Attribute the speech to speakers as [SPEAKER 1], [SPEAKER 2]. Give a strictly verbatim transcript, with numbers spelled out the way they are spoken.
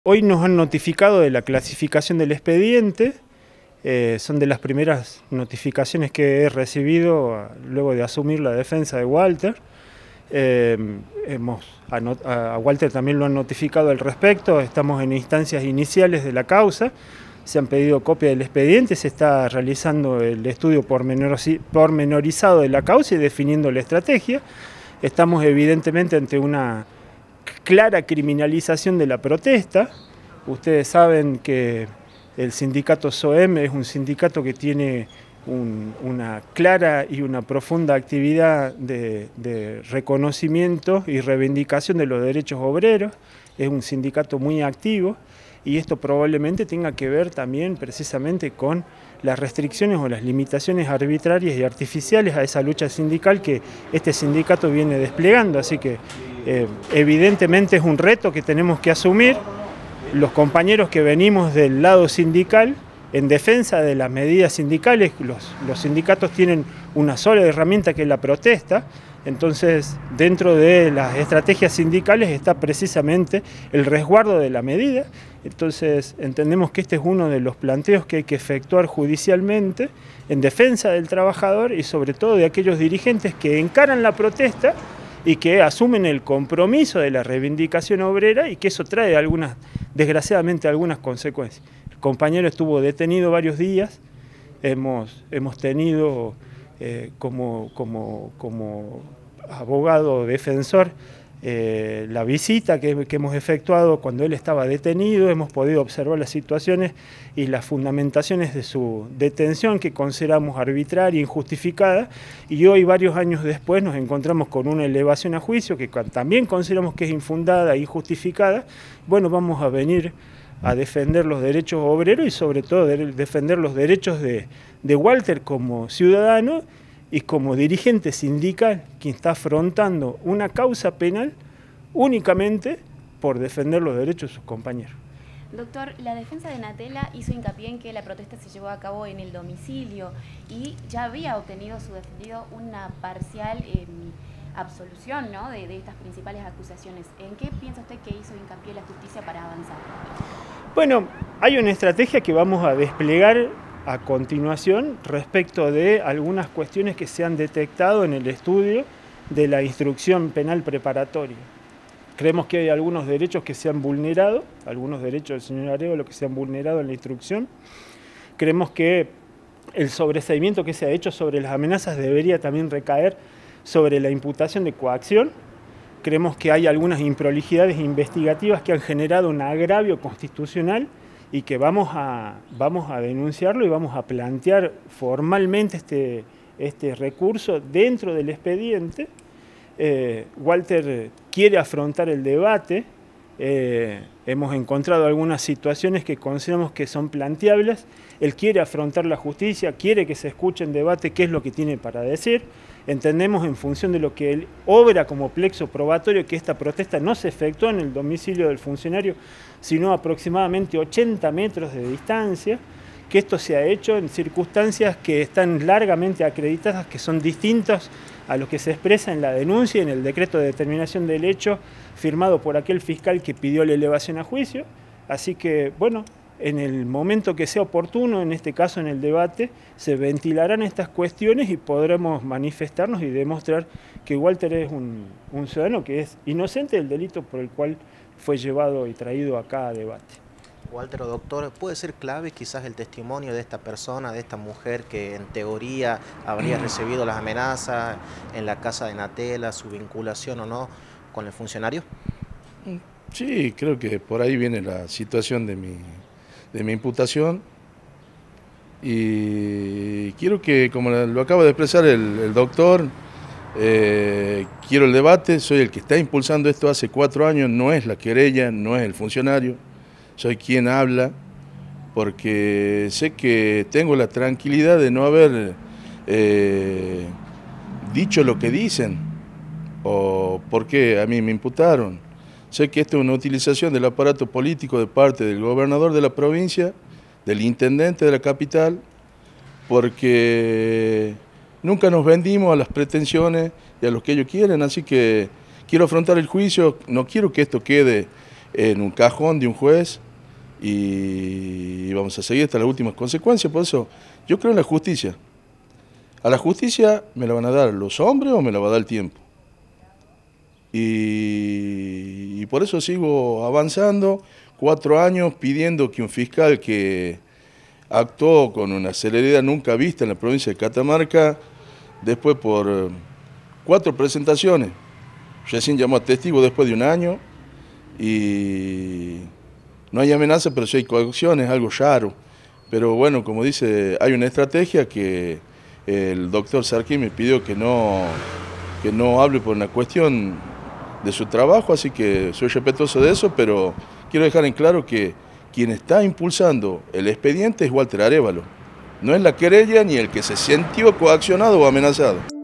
[SPEAKER 1] Hoy nos han notificado de la clasificación del expediente, eh, son de las primeras notificaciones que he recibido a, luego de asumir la defensa de Walter. Eh, hemos, a, a Walter también lo han notificado al respecto, estamos en instancias iniciales de la causa, se han pedido copia del expediente, se está realizando el estudio pormenorizado de la causa y definiendo la estrategia. Estamos evidentemente ante una clara criminalización de la protesta. Ustedes saben que el sindicato SOEM es un sindicato que tiene un, una clara y una profunda actividad de, de reconocimiento y reivindicación de los derechos obreros. Es un sindicato muy activo y esto probablemente tenga que ver también precisamente con las restricciones o las limitaciones arbitrarias y artificiales a esa lucha sindical que este sindicato viene desplegando. Así que eh, evidentemente es un reto que tenemos que asumir los compañeros que venimos del lado sindical en defensa de las medidas sindicales. Los, los sindicatos tienen una sola herramienta que es la protesta. Entonces, dentro de las estrategias sindicales está precisamente el resguardo de la medida. Entonces, entendemos que este es uno de los planteos que hay que efectuar judicialmente en defensa del trabajador y sobre todo de aquellos dirigentes que encaran la protesta y que asumen el compromiso de la reivindicación obrera y que eso trae algunas, desgraciadamente, algunas consecuencias. El compañero estuvo detenido varios días, hemos, hemos tenido... Eh, como, como, como abogado defensor, eh, la visita que, que hemos efectuado cuando él estaba detenido, hemos podido observar las situaciones y las fundamentaciones de su detención que consideramos arbitraria e injustificada, y hoy, varios años después, nos encontramos con una elevación a juicio que también consideramos que es infundada e injustificada. Bueno, vamos a venir a defender los derechos obreros y sobre todo de defender los derechos de, de Walter como ciudadano y como dirigente sindical, quien está afrontando una causa penal únicamente por defender los derechos de sus compañeros.
[SPEAKER 2] Doctor, la defensa de Natella hizo hincapié en que la protesta se llevó a cabo en el domicilio y ya había obtenido su defendido una parcial eh, absolución, ¿no?, de, de estas principales acusaciones. ¿En qué piensa usted que hizo hincapié la justicia para avanzar?
[SPEAKER 1] Bueno, hay una estrategia que vamos a desplegar a continuación respecto de algunas cuestiones que se han detectado en el estudio de la instrucción penal preparatoria. Creemos que hay algunos derechos que se han vulnerado, algunos derechos del señor Arévalo que se han vulnerado en la instrucción. Creemos que el sobreseimiento que se ha hecho sobre las amenazas debería también recaer sobre la imputación de coacción. Creemos que hay algunas improlijidades investigativas que han generado un agravio constitucional y que vamos a, vamos a denunciarlo y vamos a plantear formalmente este, este recurso dentro del expediente. Eh, Walter quiere afrontar el debate, eh, hemos encontrado algunas situaciones que consideramos que son planteables, él quiere afrontar la justicia, quiere que se escuche en debate qué es lo que tiene para decir. Entendemos, en función de lo que él obra como plexo probatorio, que esta protesta no se efectuó en el domicilio del funcionario, sino a aproximadamente ochenta metros de distancia, que esto se ha hecho en circunstancias que están largamente acreditadas, que son distintas a lo que se expresa en la denuncia y en el decreto de determinación del hecho firmado por aquel fiscal que pidió la elevación a juicio. Así que, bueno, en el momento que sea oportuno, en este caso en el debate, se ventilarán estas cuestiones y podremos manifestarnos y demostrar que Walter es un, un ciudadano que es inocente del delito por el cual fue llevado y traído acá a debate.
[SPEAKER 3] Walter, doctor, ¿puede ser clave quizás el testimonio de esta persona, de esta mujer que en teoría habría recibido las amenazas en la casa de Natella, su vinculación o no con el funcionario?
[SPEAKER 4] Sí, creo que por ahí viene la situación de mi, de mi imputación y quiero que, como lo acaba de expresar el, el doctor, eh, quiero el debate, soy el que está impulsando esto hace cuatro años, no es la querella, no es el funcionario. Soy quien habla porque sé que tengo la tranquilidad de no haber eh, dicho lo que dicen o por qué a mí me imputaron. Sé que esto es una utilización del aparato político de parte del gobernador de la provincia, del intendente de la capital, porque nunca nos vendimos a las pretensiones y a lo que ellos quieren, así que quiero afrontar el juicio, no quiero que esto quede en un cajón de un juez y vamos a seguir hasta las últimas consecuencias. Por eso yo creo en la justicia. A la justicia me la van a dar los hombres o me la va a dar el tiempo. Y, y por eso sigo avanzando, cuatro años pidiendo que un fiscal que actuó con una celeridad nunca vista en la provincia de Catamarca, después por cuatro presentaciones, recién llamó a testigo después de un año, y no hay amenaza, pero sí hay coacción, es algo raro. Pero bueno, como dice, hay una estrategia que el doctor Sarquín me pidió que no, que no hable por una cuestión de su trabajo, así que soy respetuoso de eso, pero quiero dejar en claro que quien está impulsando el expediente es Walter Arévalo. No es la querella ni el que se sintió coaccionado o amenazado.